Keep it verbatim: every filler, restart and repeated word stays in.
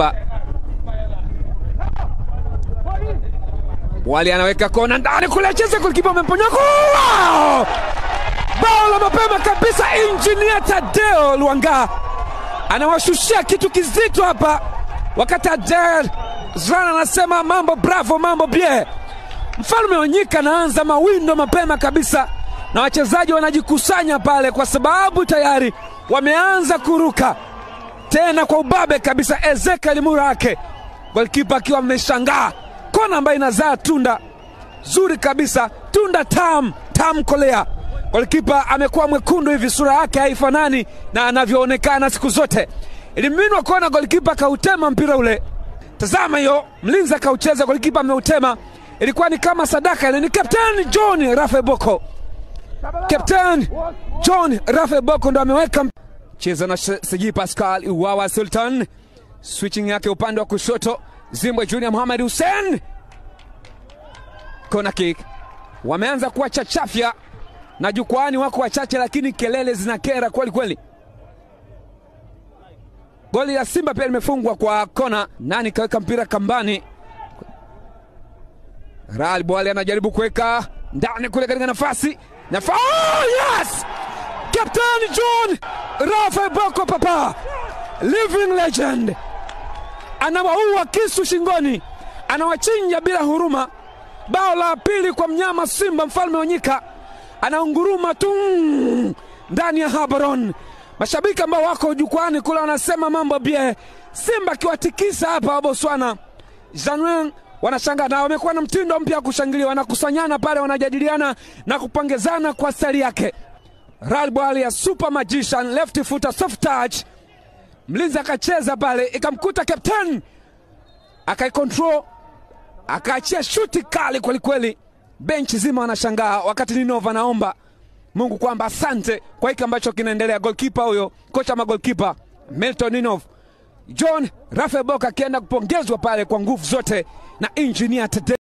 hapa. Wali anaweka kona ndani kule, cheza golikipa amemponya. Wow! Bao la mapema kabisa. Engineer Tadeo Luanga anawashushia kitu kizito hapa, wakati Adair Zran anasema mambo bravo, mambo bie. Mfalme Onyika anaanza mawindo mapema kabisa, na wachezaji wanajikusanya pale kwa sababu tayari wameanza kuruka tena kwa ubabe kabisa. Ezekiel Murake, golikipa akiwa ameshangaa. Kona ambayo inazaa tunda zuri kabisa, tunda tam tam kolea. Golikipa amekuwa mwekundu hivi, sura yake haifanani na anavyoonekana siku zote. Iliminwa kona, golikipa kautema mpira ule. Tazama hiyo, mlinzi kaucheza, golikipa ameutema. Ilikuwa ni kama sadaka ile. Ni Captain John Rafael Boko. Captain John Rafael Boko ndo ameweka. Cheza na Seji Pascal Iwawa Sultan. Switching yake upande wa kushoto, Zimbwe Junior Mohamed Hussein. Kona kick. Wameanza kuwa chachafya na jukwani wako wachache, lakini kelele zinakera kweli kweli. Goli la Simba pia limefungwa kwa kona. Nani kaweka mpira kambani? Ral Bwali anajaribu kuweka ndani kule katika nafasi. Nafasi. Oh, yes! Captain John Rafael Boko papa. Living legend. Anawaua kisu shingoni. Anawachinja bila huruma. Bao la pili kwa mnyama Simba, Mfalme Onyika. Anaunguruma tu ndani ya Habaron. Mashabiki ambao wako jukwani kule wanasema mambo bie. Simba kiwatikisa hapa Botswana. Janwen wanashangaa na wamekuwa na mtindo mpya kushangilia, wanakusanyana pale, wanajadiliana na kupongezana kwa stari yake. Ralbali ya super magician, left footer, soft touch. Mlinzi akacheza pale, ikamkuta captain, akaikontrol, akaachia shuti kali kweli kweli. Benchi zima wanashangaa, wakati Ninova naomba Mungu kwamba asante kwa hiki ambacho kinaendelea. Goalkeeper huyo, kocha ma goalkeeper Milton Ninov, John Rafael Boko akienda kupongezwa pale kwa nguvu zote na Engineer Tadeo.